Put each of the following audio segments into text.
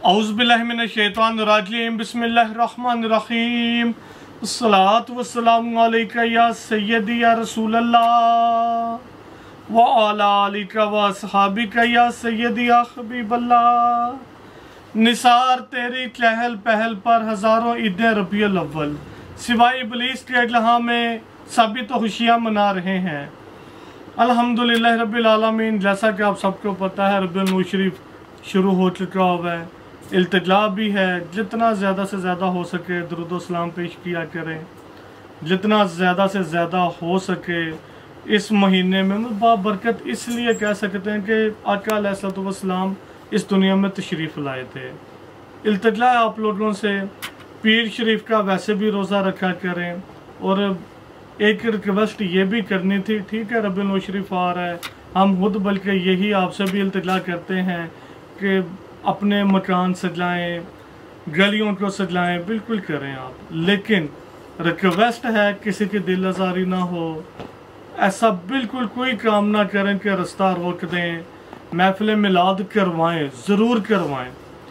औज़ुबिल्लाहिमिनश्शैतानिर्रजीम बिस्मिल्लाहिर्रहमानिर्रहीम अस्सलातु वस्सलामु अलैका या सय्यदी या रसूलल्लाह व अला आलिका व अस्हाबिका या सय्यदी या हबीबल्लाह। निसार तेरी चहल पहल पर हज़ारों ईद रबीउल अव्वल सिवाय इब्लीस के अगलहा में सभी तो खुशियाँ मना रहे हैं। अल्हम्दुलिल्लाह रब्बिल आलमीन। जैसा कि आप सबको पता है रबीउल नूर शरीफ शुरू हो चुका हुआ है, इल्तिजा भी है। जितना ज़्यादा से ज़्यादा हो सके दुरूद व सलाम पेश किया करें, जितना ज़्यादा से ज़्यादा हो सके। इस महीने में बाबरकत इसलिए कह सकते हैं कि आका अलैहिस्सलातु वस्सलाम इस दुनिया में तशरीफ़ लाए थे। इल्तिजा आप लोगों से पीर शरीफ का वैसे भी रोज़ा रखा करें, और एक रिक्वेस्ट ये भी करनी थी, ठीक है रबीउल नूर शरीफ आ रहा है, हम खुद बल्कि यही आपसे भी इल्तिजा करते हैं कि अपने मकान सजाएं, गलियों को सजाएं, बिल्कुल करें आप, लेकिन रिक्वेस्ट है किसी की दिल आज़ारी ना हो। ऐसा बिल्कुल कोई काम ना करें कि रास्ता रोक दें। महफिल मिलाद करवाएं, ज़रूर करवाएं।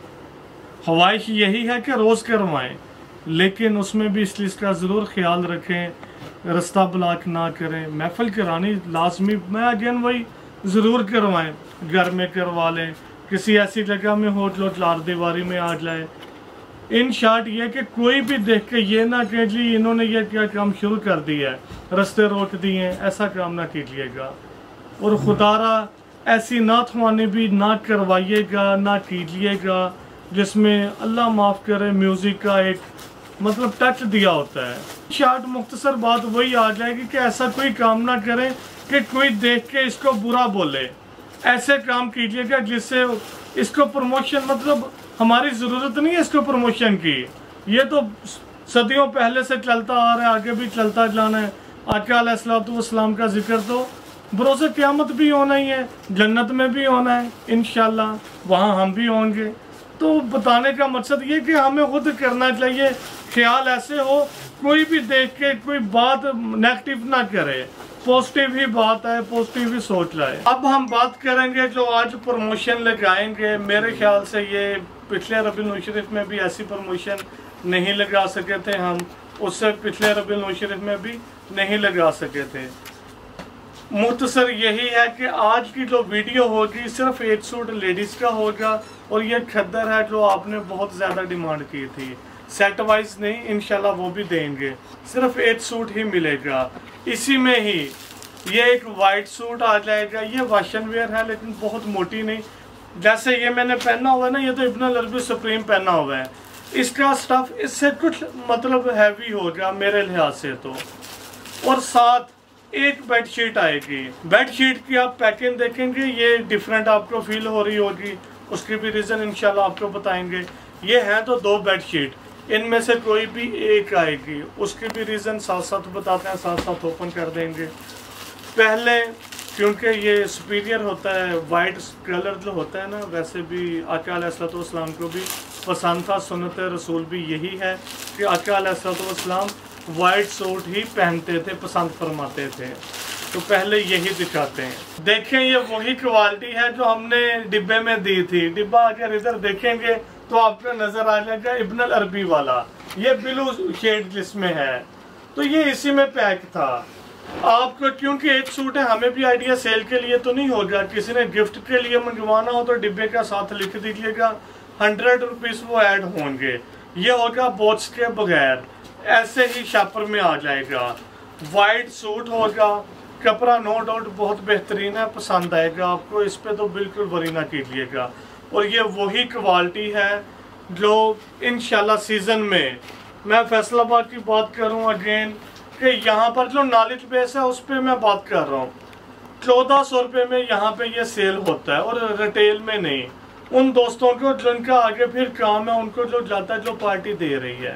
ख्वाहिश यही है कि रोज़ करवाएं, लेकिन उसमें भी इस चीज़ का ज़रूर ख्याल रखें, रास्ता ब्लॉक ना करें। महफिल करानी लाजमी, मैं अगेन वही ज़रूर करवाएं। घर में करवा लें, किसी ऐसी जगह में हो जो चार दीवारी में आ जाए। इन शॉर्ट ये कि कोई भी देख के ये ना कहे जी इन्होंने ये क्या काम शुरू कर दिया है, रास्ते रोक दिए हैं, ऐसा काम ना कीजिएगा। और खुदारा ऐसी नाथवानी भी ना करवाइएगा, ना कीजिएगा जिसमें अल्लाह माफ़ करे म्यूज़िक का एक मतलब टच दिया होता है। शॉर्ट मुख्तसर बात वही आ जाएगी कि ऐसा कोई काम ना करें कि कोई देख के इसको बुरा बोले। ऐसे काम कीजिएगा जिससे इसको प्रमोशन, मतलब हमारी ज़रूरत नहीं है इसको प्रमोशन की, ये तो सदियों पहले से चलता आ रहा है, आगे भी चलता जाना है। आका अलैहिस्सलातु वस्सलाम का जिक्र तो बरोज़े क़यामत भी होना ही है, जन्नत में भी होना है इंशाल्लाह, वहाँ हम भी होंगे। तो बताने का मकसद ये कि हमें खुद करना चाहिए, ख्याल ऐसे हो कोई भी देख के कोई बात नेगेटिव ना करे, पॉजिटिव ही बात है, पॉजिटिव ही सोच रहा है। अब हम बात करेंगे जो आज प्रमोशन लगाएंगे। मेरे ख्याल से ये पिछले रबीउल नूर शरीफ में भी ऐसी प्रमोशन नहीं लगा सके थे हम, उससे पिछले रबीउल नूर शरीफ में भी नहीं लगा सके थे। मुख्तसर यही है कि आज की जो वीडियो होगी सिर्फ एक सूट लेडीज़ का होगा, और ये खद्दर है जो आपने बहुत ज़्यादा डिमांड की थी। सेट वाइज नहीं, इंशाल्लाह वो भी देंगे, सिर्फ एक सूट ही मिलेगा। इसी में ही ये एक वाइट सूट आ जाएगा। ये वाशन वेयर है लेकिन बहुत मोटी नहीं, जैसे ये मैंने पहना हुआ है ना, ये तो इब्न अल-अरबी सुप्रीम पहना हुआ है। इसका स्टफ इससे कुछ मतलब हैवी होगा मेरे लिहाज से तो। और साथ एक बेडशीट आएगी। बेडशीट की आप पैकिंग देखेंगे, ये डिफरेंट आपको फील हो रही होगी, उसकी भी रीज़न इंशाल्लाह आपको बताएंगे। ये हैं तो दो बेडशीट, इनमें से कोई भी एक आएगी, उसकी भी रीज़न साथ साथ बताते हैं, साथ साथ ओपन कर देंगे। पहले क्योंकि ये सुपीरियर होता है, वाइट कलर जो होता है ना, वैसे भी आका अलैहिस्सलातु वस्सलाम को भी पसंद था। सुन्नत रसूल भी यही है कि आका अलैहिस्सलातु वस्सलाम वाइट सूट ही पहनते थे, पसंद फरमाते थे। तो पहले यही दिखाते हैं। देखें ये वही क्वालिटी है जो हमने डिब्बे में दी थी। डिब्बा अगर इधर देखेंगे तो आपको नजर आ जाएगा इब्न अल-अरबी वाला, ये ब्लू शेड जिसमें है, तो ये इसी में पैक था। आपको क्योंकि एक सूट है, हमें भी आइडिया सेल के लिए तो नहीं होगा, किसी ने गिफ्ट के लिए मंगवाना हो तो डिब्बे का साथ लिख दीजिएगा, 100 रुपीज़ वो ऐड होंगे। ये होगा बॉक्स के बगैर, ऐसे ही शॉपर में आ जाएगा। वाइट सूट होगा, कपड़ा नो डाउट बहुत बेहतरीन है, पसंद आएगा आपको, इस पे तो बिल्कुल वरी ना कीजिएगा। और ये वही क्वालिटी है जो इंशाल्लाह सीज़न में, मैं फैसलाबाद की बात करूं अगेन कि यहाँ पर जो नॉलेज बेस है उस पर मैं बात कर रहा हूँ। 1400 रुपये में यहाँ पे ये सेल होता है, और रिटेल में नहीं। उन दोस्तों को जिनका आगे फिर काम है उनको जो जाता है, जो पार्टी दे रही है,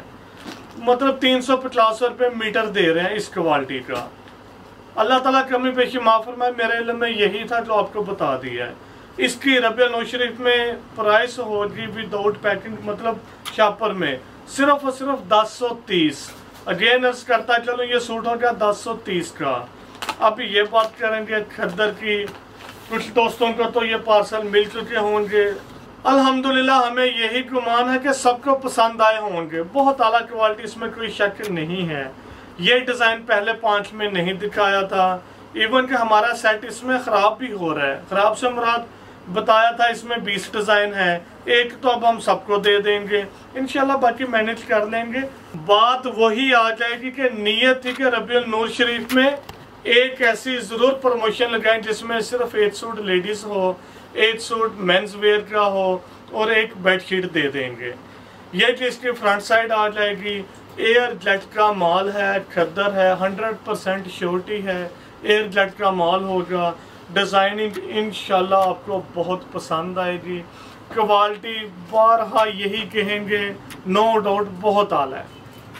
मतलब 350 रुपये मीटर दे रहे हैं इस क्वालिटी का। अल्लाह ताला कमी पेशी माफ़ फरमाए, मेरे इल्म में यही था जो आपको बता दिया है। इसकी रबीउल नूर शरीफ में प्राइस होगी विदाउट पैकिंग, मतलब शॉपर में सिर्फ और सिर्फ 1030। अगेन अर्ज करता चलो ये सूट होगा 1030 का। अब ये बात करेंगे खद्दर की। कुछ दोस्तों को तो ये पार्सल मिल चुके होंगे, अल्हम्दुलिल्लाह हमें यही गुमान है कि सबको पसंद आए होंगे। बहुत आला क्वालिटी, इसमें कोई शक नहीं है। ये डिज़ाइन पहले 5 में नहीं दिखाया था, इवन कि हमारा सेट इसमें ख़राब भी हो रहा है। ख़राब से मुराद बताया था इसमें 20 डिज़ाइन है, एक तो अब हम सबको दे देंगे इंशाल्लाह, बाकी मैनेज कर लेंगे। बात वही आ जाएगी कि नीयत थी कि रबीउल नूर शरीफ में एक ऐसी ज़रूर प्रमोशन लगाएं जिसमें सिर्फ 8 सूट लेडीज़ हो, 8 सूट मेंस वेयर का हो और एक बेडशीट दे देंगे। ये जिसकी फ्रंट साइड आ जाएगी, एयर जेट का माल है, खद्दर है, 100% श्योरिटी है, एयर जेट का माल होगा। डिज़ाइनिंग इंशाल्लाह आपको बहुत पसंद आएगी। क्वालिटी बारहा यही कहेंगे, नो डाउट बहुत आला है।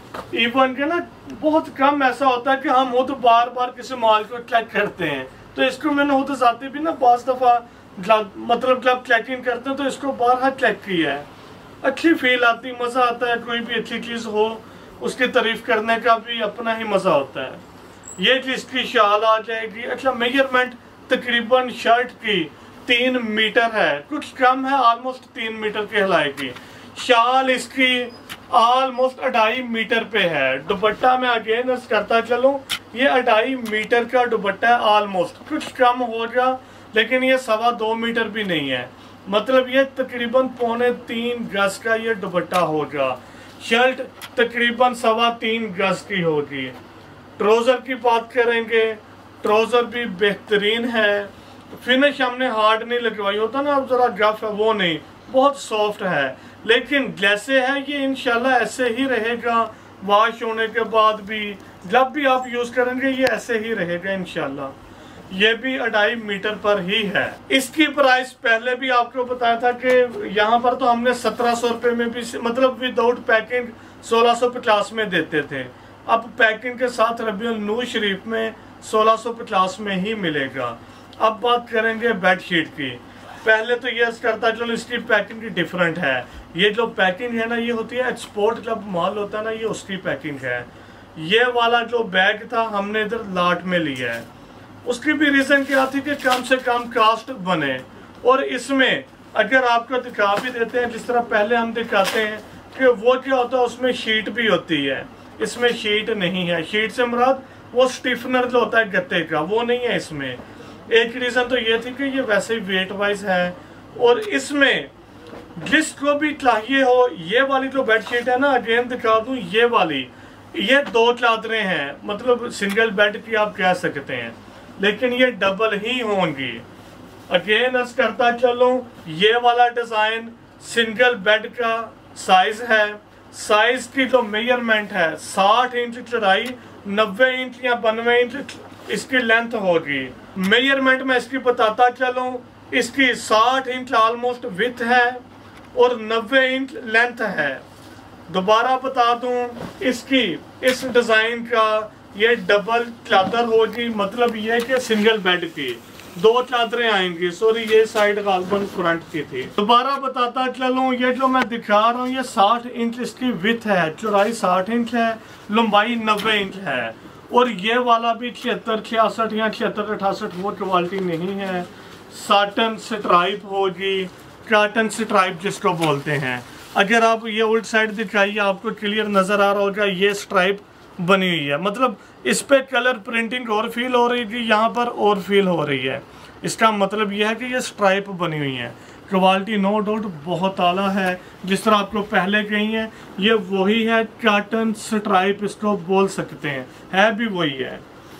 इवन के ना बहुत कम ऐसा होता है कि हम खुद बार बार किसी माल को चेक करते हैं, तो इसको मैंने खुद जाते भी ना 5 दफ़ा मतलब जब चेकिंग करते हैं तो इसको बारहा चेक किया है। अच्छी फील आती, मज़ा आता है। कोई भी अच्छी चीज़ हो उसकी तारीफ करने का भी अपना ही मज़ा होता है। ये चीज़ की शाल आ जाएगी। अच्छा, मेजरमेंट तकरीबन शर्ट की 3 मीटर है, कुछ कम है, ऑलमोस्ट 3 मीटर कहलाएगी। शाल इसकी ऑलमोस्ट 2.5 मीटर पे है। दुपट्टा में अगेन करता चलूं, ये 2.5 मीटर का दुपट्टा है ऑलमोस्ट, कुछ कम होगा लेकिन ये 2.25 मीटर भी नहीं है। मतलब ये तकरीबन 2.25 गज का ये दुपट्टा होगा। शर्ट तकरीबन 3.25 गज की होगी। ट्राउजर की बात करेंगे, ट्राउजर भी बेहतरीन है। फिनिश हमने हार्ड नहीं लगवाई, होता ना जरा गफ है, वो नहीं, बहुत सॉफ्ट है। लेकिन जैसे है ये इंशाल्लाह ऐसे ही रहेगा। वॉश होने के बाद भी जब भी आप यूज करेंगे ये ऐसे ही रहेगा इंशाल्लाह। ये भी 2.5 मीटर पर ही है। इसकी प्राइस पहले भी आपको बताया था कि यहाँ पर तो हमने 1700 रुपये में भी, मतलब विदाउट पैकिंग 1650 में देते थे। अब पैकिंग के साथ रबीउल नूर शरीफ में 1650 में ही मिलेगा। अब बात करेंगे बेडशीट की। पहले तो ये करता चलो इसकी पैकिंग डिफरेंट है। ये जो पैकिंग है ना, ये होती है एक्सपोर्ट, जब माल होता है ना, ये उसकी पैकिंग है। ये वाला जो बैग था हमने इधर लाट में लिया है। उसकी भी रीजन क्या थी कि कम से कम कास्ट बने। और इसमें अगर आपको दिखा भी देते हैं जिस तरह पहले हम दिखाते हैं कि वो क्या होता है, उसमें शीट भी होती है, इसमें शीट नहीं है। शीट से मुराद वो स्टिफनर जो होता है गत्ते का, वो नहीं है इसमें। एक रीजन तो ये थी कि ये वैसे ही वेट वाइज है। और इसमें जिसको भी चाहिए हो, ये वाली जो बेडशीट है ना, अगेन दिखा दूं, ये वाली, ये 2 चादरें हैं, मतलब सिंगल बेड की आप कह सकते हैं, लेकिन ये डबल ही होंगी। अगेन करता चलो, ये वाला डिजाइन सिंगल बेड का साइज है। साइज की जो मेजरमेंट है 60 इंच चौड़ाई, 90 इंच या 92 इंच इसकी लेंथ होगी। मेजरमेंट में इसकी बताता चलूं, इसकी 60 इंच ऑलमोस्ट विथ है और 90 इंच लेंथ है। दोबारा बता दूं, इसकी इस डिजाइन का ये डबल चादर होगी, मतलब ये कि सिंगल बेड की 2 चादरें आएंगी। सॉरी, ये साइड गालबन फ्रंट की थी। दोबारा बताता चलूं, ये जो मैं दिखा रहा हूँ ये 60 इंच इसकी विथ है, चौड़ाई 60 इंच है, लंबाई 90 इंच है। और ये वाला भी 76, 66 या 76, 68 वो क्वालिटी नहीं है। साटन स्ट्राइप होगी, काटन स्ट्राइप जिसको बोलते हैं। अगर आप ये उल्ट साइड दिखाइए, आपको क्लियर नजर आ रहा होगा, ये स्ट्राइप बनी हुई है, मतलब इस पे कलर प्रिंटिंग और फील हो रही थी, यहाँ पर और फील हो रही है। इसका मतलब यह है कि ये स्ट्राइप बनी हुई है। क्वालिटी नो डाउट बहुत आला है, जिस तरह आपको पहले कही है, ये वही है, काटन स्ट्राइप इसको बोल सकते हैं, है भी वही है।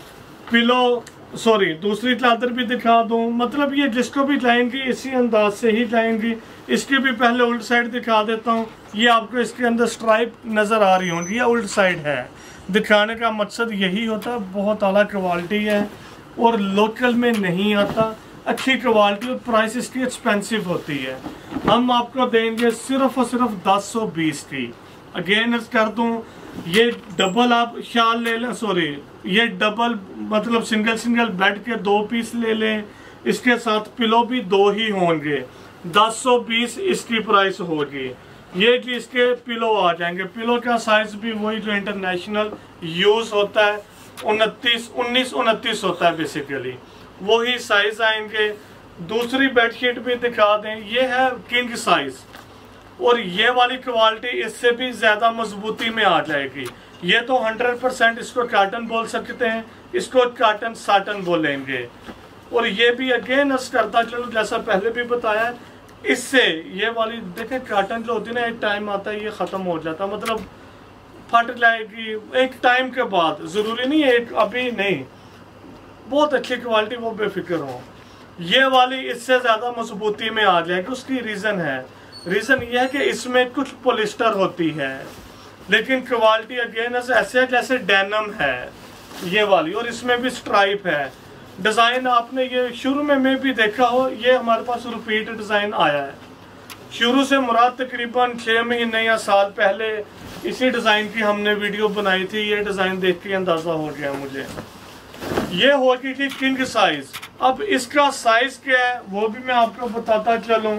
पिलो सॉरी दूसरी चादर भी दिखा दूं, मतलब ये जिसको भी लाएंगी इसी अंदाज से ही लाएंगी। इसकी भी पहले उल्ट साइड दिखा देता हूँ, ये आपको इसके अंदर स्ट्राइप नज़र आ रही होंगी, ये उल्ट साइड है। दिखाने का मकसद यही होता है, बहुत आला क्वालिटी है और लोकल में नहीं आता, अच्छी क्वालिटी और प्राइस इसकी एक्सपेंसिव होती है। हम आपको देंगे सिर्फ और सिर्फ 1020 की। अगेन कर दूं, ये डबल आप शाल ले लें, सॉरी ये डबल मतलब सिंगल बेड के 2 पीस ले लें, इसके साथ पिलो भी 2 ही होंगे। 1020 इसकी प्राइस होगी। ये कि इसके पिलो आ जाएंगे। पिलो का साइज भी वही जो इंटरनेशनल यूज होता है, 19 29 होता है बेसिकली, वही साइज आएंगे। दूसरी बेडशीट भी दिखा दें। ये है किंग साइज और ये वाली क्वालिटी इससे भी ज्यादा मजबूती में आ जाएगी। ये तो 100% इसको कॉटन बोल सकते हैं, इसको कॉटन साटन बोलेंगे। और ये भी अगेन अर्ज करता चलो जैसा पहले भी बताया, इससे ये वाली देखें कॉटन जो होती है ना, एक टाइम आता है ये खत्म हो जाता, मतलब फट जाएगी एक टाइम के बाद, जरूरी नहीं है एक अभी नहीं, बहुत अच्छी क्वालिटी वो बेफिक्र हो। ये वाली इससे ज्यादा मजबूती में आ जाएगी। उसकी रीजन है, रीजन ये है कि इसमें कुछ पॉलिस्टर होती है, लेकिन क्वालिटी अगेन ऐसे है जैसे डेनिम है ये वाली, और इसमें भी स्ट्राइप है। डिजाइन आपने ये शुरू में मैं भी देखा हो, ये हमारे पास रिपीट डिजाइन आया है। शुरू से मुराद तकरीबन 6 महीने या साल पहले इसी डिजाइन की हमने वीडियो बनाई थी। ये डिजाइन देख के अंदाजा हो गया मुझे। ये होगी थी किंग साइज। अब इसका साइज क्या है वो भी मैं आपको बताता चलूं।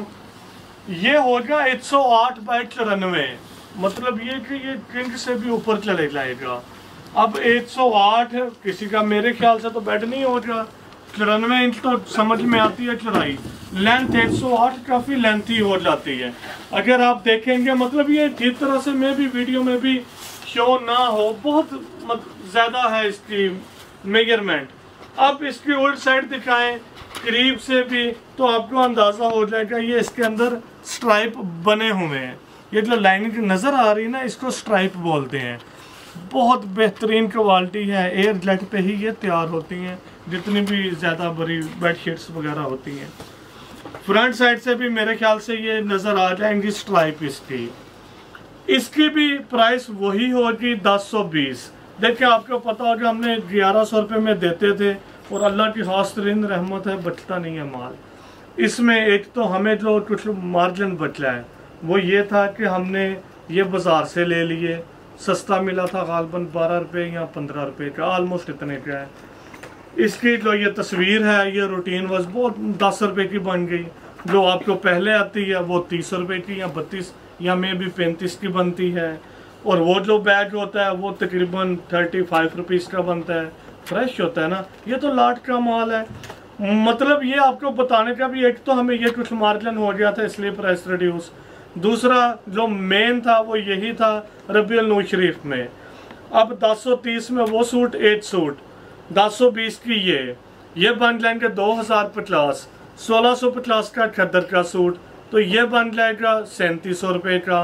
ये होगा 108 बाई 94, मतलब ये कि ये किंग से भी ऊपर चले जाएगा। अब 108 किसी का मेरे ख्याल से तो बेड नहीं होगा, 94 इंच तो समझ में आती है चौड़ाई, लेंथ 108 काफी लेंथी हो जाती है। अगर आप देखेंगे मतलब ये ठीक तरह से मैं भी वीडियो में भी शो ना हो, बहुत ज्यादा है इसकी मेजरमेंट। अब इसकी उल्ट साइड दिखाएं करीब से भी तो आपको अंदाजा हो जाएगा। ये इसके अंदर स्ट्राइप बने हुए हैं, ये जो लाइनिंग नजर आ रही है ना, इसको स्ट्राइप बोलते हैं। बहुत बेहतरीन क्वालिटी है, एयर जेट पे ही ये तैयार होती हैं जितनी भी ज़्यादा बड़ी बेडशीट्स वगैरह होती हैं। फ्रंट साइड से भी मेरे ख्याल से ये नज़र आ जाएंगी स्ट्राइप इसकी। इसकी भी प्राइस वही होगी 1020। देखिए आपको पता होगा हमने 1100 रुपये में देते थे, और अल्लाह की खास तरीन रहमत है बचता नहीं है माल। इसमें एक तो हमें जो कुछ मार्जिन बचा है वो ये था कि हमने ये बाज़ार से ले लिए, सस्ता मिला था, गालबन 12 रुपये या 15 रुपये का, ऑलमोस्ट इतने का है। इसकी जो ये तस्वीर है ये रूटीन बस बहुत 10 रुपये की बन गई। जो आपको पहले आती है वो 30 रुपये की या 32 या मे भी 35 की बनती है, और वो जो बैग होता है वो तकरीबन 35 रुपीज़ का बनता है। फ्रेश होता है ना, ये तो लाट का माल है। मतलब ये आपको बताने का भी, एक तो हमें ये कुछ मार्जिन हो गया था इसलिए प्राइस रिड्यूस, दूसरा जो मेन था वो यही था रबीउल नूर शरीफ में। अब 1030 में वो सूट 8 सूट 1020 की ये बन जाएंगे 2050। 1650 का खद्दर का सूट तो ये बन जाएगा 3700 रुपये का।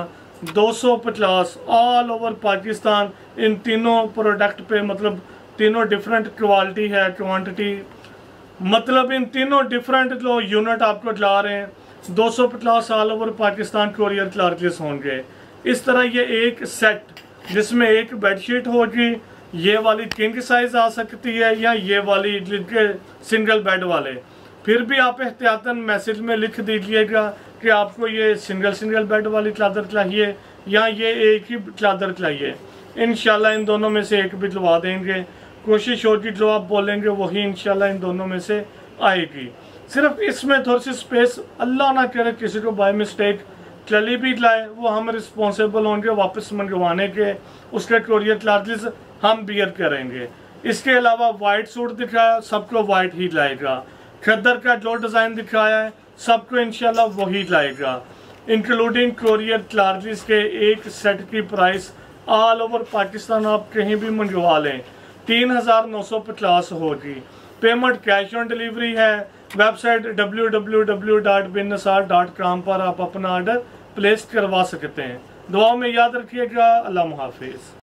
250 ऑल ओवर पाकिस्तान इन तीनों प्रोडक्ट पे, मतलब तीनों डिफरेंट क्वालिटी है, क्वांटिटी, मतलब इन तीनों डिफरेंट जो यूनिट आपको ला रहे हैं 250 all over Pakistan courier charges होंगे। इस तरह ये एक सेट जिसमें एक बेडशीट होगी, ये वाली किंग साइज आ सकती है या ये वाली जिनके सिंगल बेड वाले। फिर भी आप एहतियातन मैसेज में लिख दीजिएगा कि आपको ये सिंगल बेड वाली चादर चाहिए या ये एक ही चादर चाहिए। इंशाल्लाह इन दोनों में से एक भी दिलवा देंगे। कोशिश होगी जो आप बोलेंगे वही इंशाल्लाह इन दोनों में से आएगी। सिर्फ इसमें थोड़ी सी स्पेस, अल्लाह ना करे किसी को बाय मिस्टेक चली भी जाए, वो हम रिस्पॉन्सिबल होंगे वापस मंगवाने के, उसके कोरियर चार्जेस हम बियर करेंगे। इसके अलावा वाइट सूट दिखाया, सबको वाइट ही लाएगा। खद्दर का जो डिज़ाइन दिखाया है सबको इंशाल्लाह वही लाएगा, इंक्लूडिंग कोरियर चार्जेस के। एक सेट की प्राइस ऑल ओवर पाकिस्तान आप कहीं भी मंगवा लें 3950 होगी। पेमेंट कैश ऑन डिलीवरी है। वेबसाइट www.binnisar.com पर आप अपना ऑर्डर प्लेस करवा सकते हैं। दुआ में याद रखिएगा। अल्लाह हाफिज।